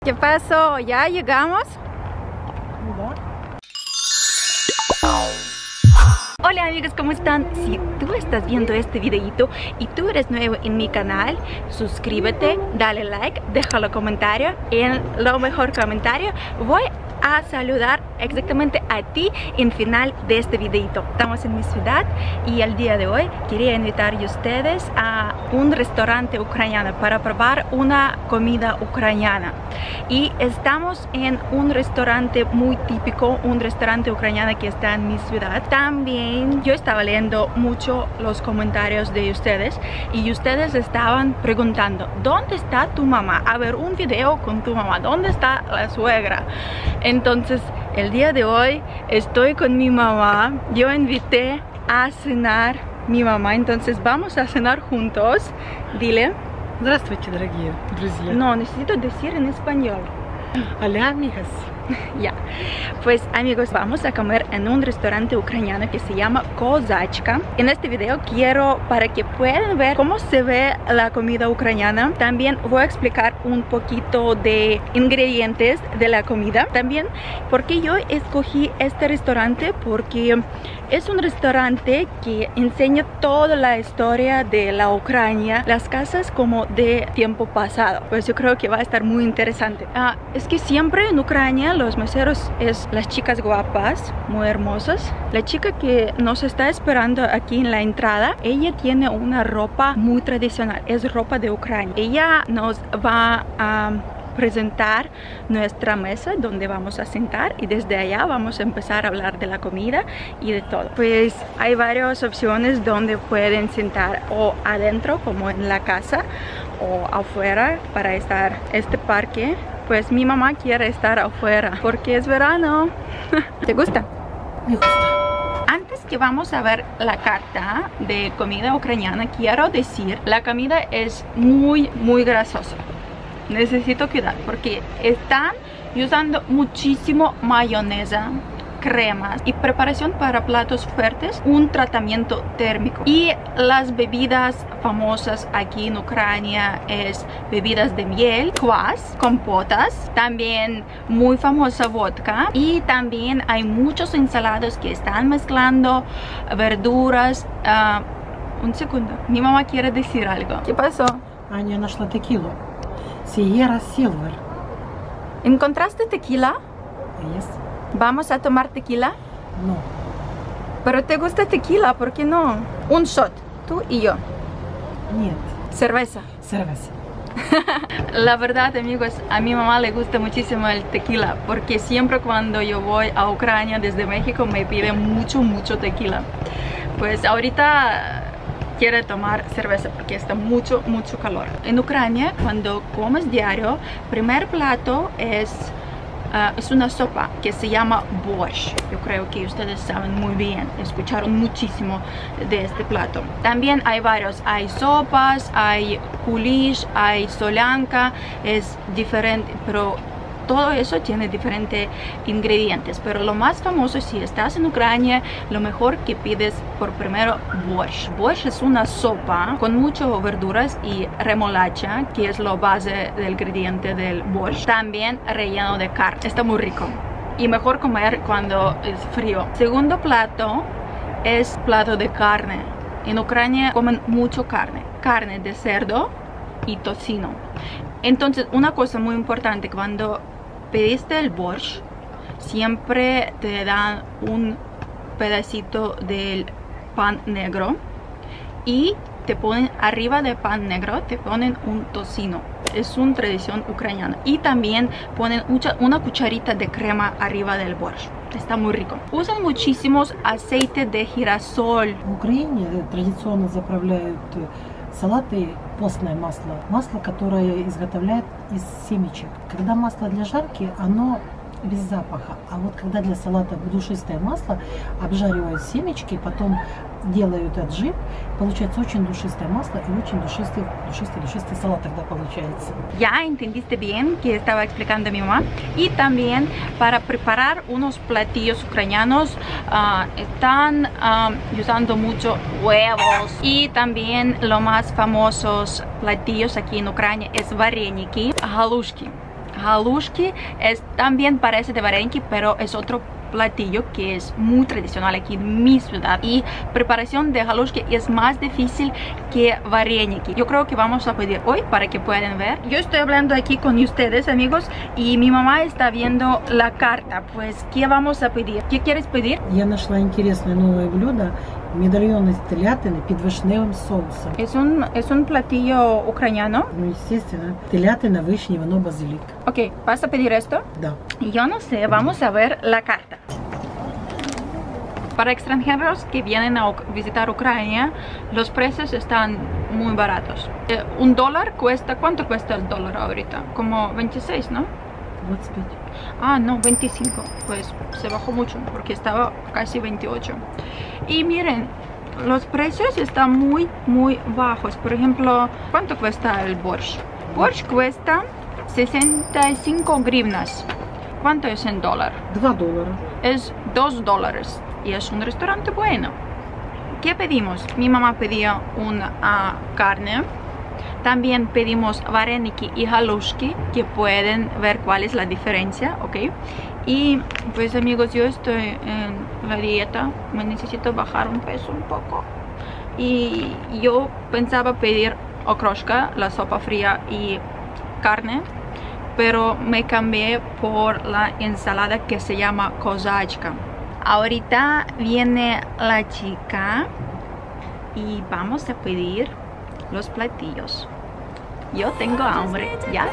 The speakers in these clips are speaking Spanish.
¿Qué pasó? ¿Ya llegamos? Hola amigos, ¿cómo están? Si tú estás viendo este videito y tú eres nuevo en mi canal, suscríbete, dale like, déjalo comentario. En lo mejor comentario voy a saludar exactamente a ti en final de este videito. Estamos en mi ciudad y el día de hoy quería invitar a ustedes a un restaurante ucraniano para probar una comida ucraniana. Y estamos en un restaurante muy típico, un restaurante ucraniano que está en mi ciudad. También yo estaba leyendo mucho los comentarios de ustedes y ustedes estaban preguntando: ¿dónde está tu mamá? A ver, un video con tu mamá, ¿dónde está la suegra? Entonces el día de hoy estoy con mi mamá. Yo invité a cenar mi mamá, entonces vamos a cenar juntos. Dile. Здравствуйте, дорогие друзья. No, necesito decir en español. Hola, amigas. Ya, pues amigos, vamos a comer en un restaurante ucraniano que se llama Kozachka. En este video quiero, para que puedan ver cómo se ve la comida ucraniana, también voy a explicar un poquito de ingredientes de la comida. También porque yo escogí este restaurante, porque es un restaurante que enseña toda la historia de la Ucrania, las casas como de tiempo pasado. Pues yo creo que va a estar muy interesante. Es que siempre en Ucrania los meseros es las chicas guapas, muy hermosas. La chica que nos está esperando aquí en la entrada, ella tiene una ropa muy tradicional, es ropa de Ucrania. Ella nos va a presentar nuestra mesa donde vamos a sentar y desde allá vamos a empezar a hablar de la comida y de todo. Pues hay varias opciones donde pueden sentar, o adentro como en la casa o afuera para estar este parque. Pues mi mamá quiere estar afuera porque es verano. ¿Te gusta? Me gusta. Antes que vamos a ver la carta de comida ucraniana, quiero decir, la comida es muy grasosa. Necesito cuidar porque están usando muchísimo mayonesa, cremas y preparación para platos fuertes, un tratamiento térmico. Y las bebidas famosas aquí en Ucrania es bebidas de miel, kvass, compotas, también muy famosa vodka, y también hay muchos ensalados que están mezclando verduras. Un segundo, mi mamá quiere decir algo. ¿Qué pasó? Аня нашла текилу. Sierra Silver. ¿Encontraste tequila? Yes. ¿Vamos a tomar tequila? No. ¿Pero te gusta tequila? ¿Por qué no? Un shot, tú y yo. Нет. Cerveza. Cerveza. La verdad, amigos, a mi mamá le gusta muchísimo el tequila, porque siempre cuando yo voy a Ucrania desde México me pide mucho tequila. Pues ahorita quiere tomar cerveza porque está mucho calor. En Ucrania, cuando comes diario, primer plato es una sopa que se llama borscht. Yo creo que ustedes saben muy bien, escucharon muchísimo de este plato. También hay varios, hay sopas, hay kulish, hay solyanka, es diferente, pero todo eso tiene diferentes ingredientes. Pero lo más famoso, si estás en Ucrania, lo mejor que pides por primero borscht. Borscht es una sopa con muchas verduras y remolacha, que es la base del ingrediente del borscht. También relleno de carne. Está muy rico y mejor comer cuando es frío. Segundo plato es plato de carne. En Ucrania comen mucho carne. Carne de cerdo y tocino. Entonces, una cosa muy importante, cuando pediste el borscht, siempre te dan un pedacito del pan negro y te ponen arriba del pan negro, te ponen un tocino. Es una tradición ucraniana. Y también ponen una cucharita de crema arriba del borscht. Está muy rico. Usan muchísimos aceite de girasol. В Украине традиционно заправляют салаты постное масло. Масло, которое изготовляют из семечек. Когда масло для жарки, оно без запаха. А вот когда для салата душистое масло, обжаривают семечки, потом делают отжим, получается очень душистое масло и очень душистый салат тогда получается. Ya entendiste bien que estaba explicando mi mamá. Y también para preparar unos platillos ucranianos están usando mucho huevos. Y también los más famosos platillos aquí en Ucrania es vareniki, galushki. Halushki también parece de vareniki, pero es otro platillo que es muy tradicional aquí en mi ciudad, y preparación de halushki es más difícil que vareniki. Yo creo que vamos a pedir hoy para que puedan ver. Yo estoy hablando aquí con ustedes, amigos, y mi mamá está viendo la carta. Pues, ¿qué vamos a pedir? ¿Qué quieres pedir? Я нашла интересное новое блюдо. Медальон из телятины под вишневым соусом. Es un platillo ucraniano. Ну, естественно, телятина, вишня, вино, базилик. Ok, ¿vas a pedir esto? Да. Yo no sé, vamos a ver la carta. Para extranjeros que vienen a visitar Ucrania, los precios están muy baratos. $1 cuesta, ¿cuánto cuesta el dólar ahorita? Como 26, ¿no? 25. Ah, no, 25. Pues se bajó mucho porque estaba casi 28. Y miren, los precios están muy bajos. Por ejemplo, ¿cuánto cuesta el borscht? Borscht cuesta 65 grivnas. ¿Cuánto es en dólar? $2. Es $2 y es un restaurante bueno. ¿Qué pedimos? Mi mamá pedía una carne. También pedimos vareniki y halushki, que pueden ver cuál es la diferencia, ¿ok? Y pues amigos, yo estoy en la dieta, me necesito bajar un peso un poco. Y yo pensaba pedir okroshka, la sopa fría y carne, pero me cambié por la ensalada que se llama kozachka. Ahorita viene la chica y vamos a pedir los platillos. Yo tengo hambre, ya.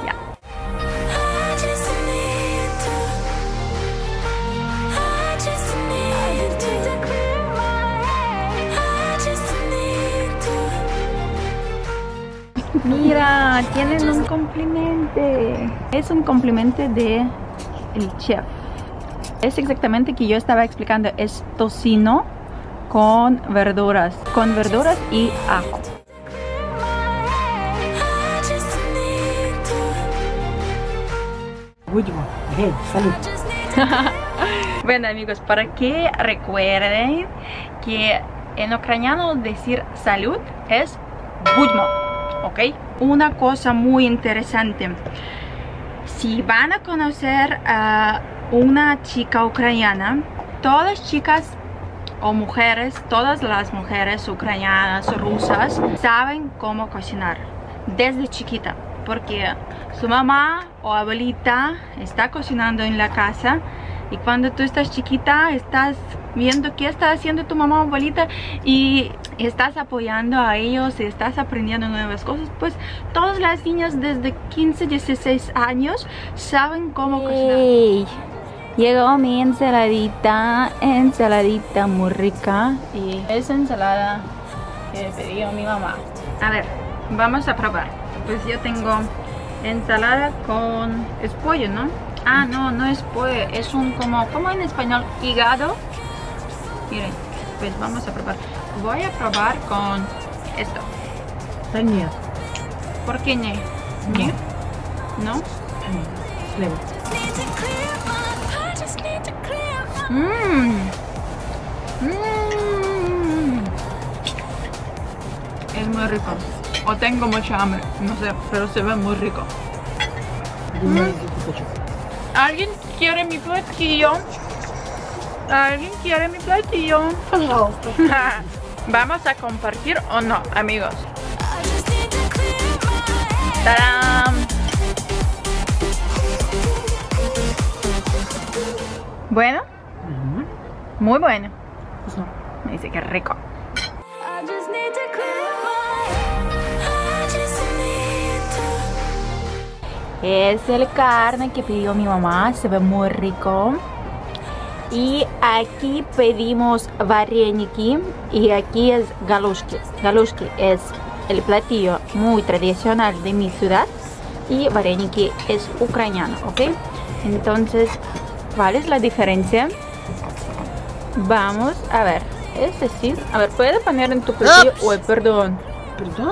Mira, tienen un complimente. Es un complimente de el chef. Es exactamente que yo estaba explicando. Es tocino con verduras y ajo. Salud. Bueno amigos, para que recuerden que en ucraniano decir salud es budmo, ¿ok? Una cosa muy interesante, si van a conocer a una chica ucraniana, todas chicas o mujeres, todas las mujeres ucranianas, rusas, saben cómo cocinar desde chiquita, porque su mamá o abuelita está cocinando en la casa, y cuando tú estás chiquita estás viendo qué está haciendo tu mamá o abuelita y estás apoyando a ellos y estás aprendiendo nuevas cosas. Pues todas las niñas desde 15, 16 años saben cómo cocinar. Llegó mi ensaladita muy rica, y esa ensalada que pidió mi mamá. A ver, vamos a probar. Pues yo tengo ensalada con... es pollo, ¿no? Ah, no es pollo, es un como en español, hígado. Miren, pues vamos a probar. Voy a probar con esto. Да нет. ¿Por qué no? ¿No? Слева. Es muy rico. O tengo mucha hambre, no sé, pero se ve muy rico. ¿Alguien quiere mi platillo? ¿Alguien quiere mi platillo? Пожалуйста. ¿Vamos a compartir o no, amigos? ¡Tarán! ¿Bueno? Muy bueno. Me dice que rico. Es el carne que pidió mi mamá, se ve muy rico. Y aquí pedimos vareniki y aquí es galushki. Galushki es el platillo muy tradicional de mi ciudad y vareniki es ucraniano, ¿ok? Entonces, ¿cuál es la diferencia? Vamos a ver. Es decir, a ver, ¿puedes poner en tu platillo? Uy, perdón. ¿Perdón?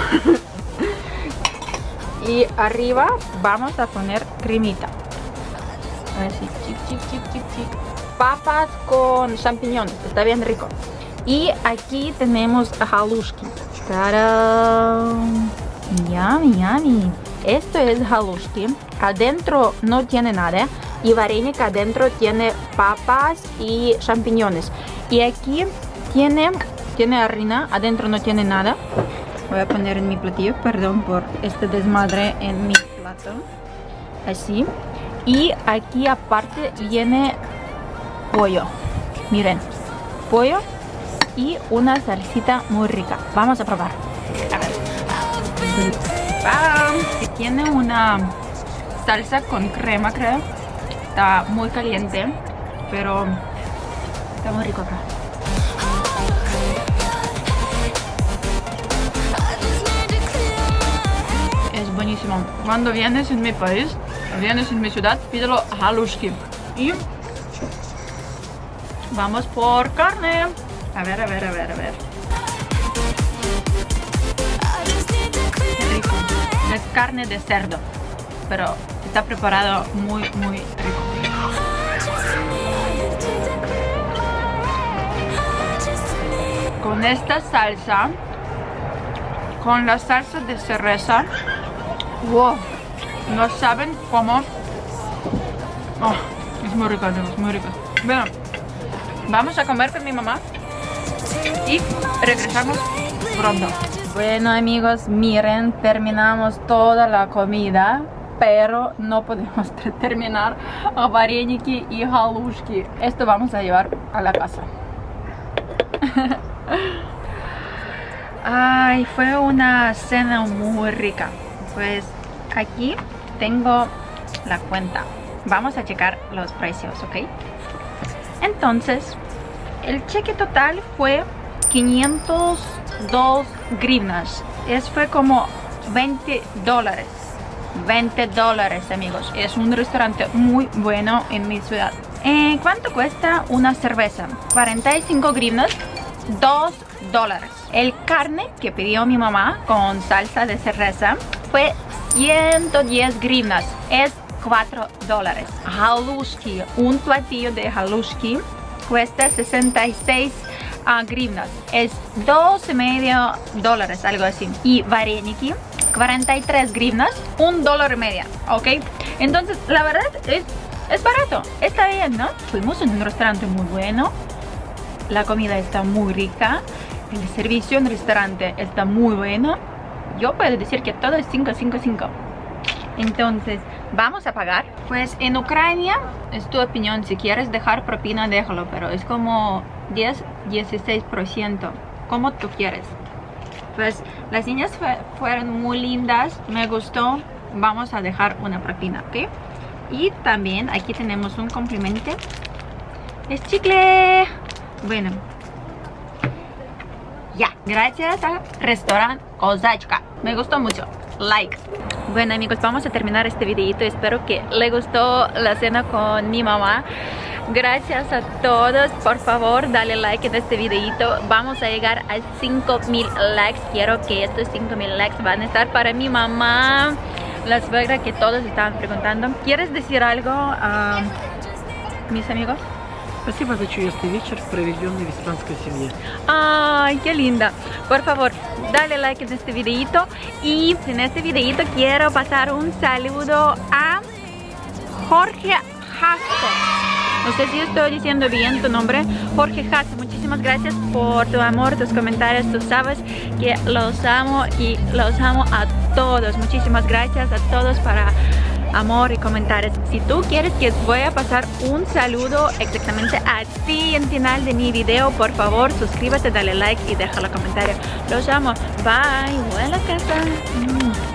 Y arriba vamos a poner cremita. A ver si chic. Papas con champiñones, está bien rico. Y aquí tenemos halushki. ¡Tarán! Yummy. Esto es halushki. adentro no tiene nada. Y varenika adentro tiene papas y champiñones. Y aquí tiene harina, adentro no tiene nada. Voy a poner en mi platillo, perdón por este desmadre en mi plato. Así. Y aquí aparte viene pollo. Miren, pollo y una salsita muy rica. Vamos a probar. A ver. ¡Pam! Tiene una salsa con crema, creo. Está muy caliente, pero está muy rico acá. Es buenísimo. Cuando vienes en mi país, vienes en mi ciudad, pídelo halushki. Y vamos por carne. A ver. Qué rico. Es carne de cerdo, pero está preparado muy rico. Con esta salsa, con la salsa de cereza, wow, no saben cómo. Oh, es muy rico, amigos, muy rico. Bueno, vamos a comer con mi mamá y regresamos pronto. Bueno, amigos, miren, terminamos toda la comida, pero no podemos terminar a vareniki y halushki. Esto vamos a llevar a la casa. Ay, fue una cena muy rica. Pues aquí tengo la cuenta. Vamos a checar los precios, ¿ok? Entonces, el cheque total fue 502 grivnas. Fue como $20. $20, amigos. Es un restaurante muy bueno en mi ciudad. ¿Cuánto cuesta una cerveza? 45 grivnas, $2. El carne que pidió mi mamá con salsa de cereza fue 110 grivnas. Es $4. Halushki, un platillo de halushki cuesta 66 grivnas. Es $2.50, algo así. Y vareniki, 43 grivnas, $1.50, ¿ok? Entonces, la verdad es barato, está bien, ¿no? Fuimos en un restaurante muy bueno, la comida está muy rica, el servicio en el restaurante está muy bueno. Yo puedo decir que todo es 5. Entonces, vamos a pagar. Pues en Ucrania, es tu opinión, si quieres dejar propina, déjalo, pero es como 10-16%, como tú quieres. Pues las niñas fueron muy lindas, me gustó. Vamos a dejar una propina, ¿ok? Y también aquí tenemos un complemento. Es chicle. Bueno, ya, gracias al restaurante Kozachka. Me gustó mucho. Like. Bueno, amigos, vamos a terminar este videito. Espero que les gustó la cena con mi mamá. Gracias a todos. Por favor, dale like en este videito. Vamos a llegar a 5,000 likes. Quiero que estos 5,000 likes van a estar para mi mamá, la suegra, que todos estaban preguntando. ¿Quieres decir algo a mis amigos? Спасибо за чудесный вечер, проведенный в испанской семье. Ay, qué linda. Por favor, dale like en este videito. Y en este videito quiero pasar un saludo a Jorge Jasso. No sé si estoy diciendo bien tu nombre. Jorge Jasso, muchísimas gracias por tu amor, tus comentarios. Tú sabes que los amo y los amo a todos. Muchísimas gracias a todos para amor y comentarios. Si tú quieres que voy a pasar un saludo exactamente a ti en final de mi video, por favor suscríbete, dale like y déjalo comentario. Los amo. Bye. Voy a la casa.